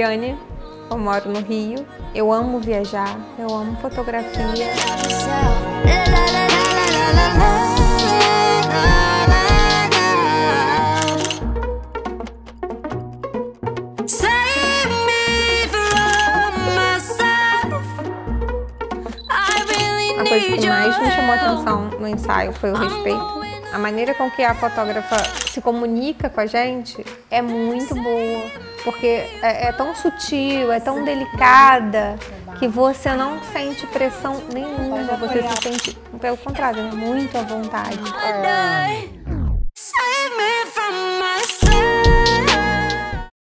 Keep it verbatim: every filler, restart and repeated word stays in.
Goiânia, eu moro no Rio. Eu amo viajar, eu amo fotografia. A coisa que mais me chamou a atenção no ensaio foi o respeito. A maneira com que a fotógrafa se comunica com a gente é muito boa, porque é, é tão sutil, é tão delicada, que você não sente pressão nenhuma, você se sente, pelo contrário, muito à vontade.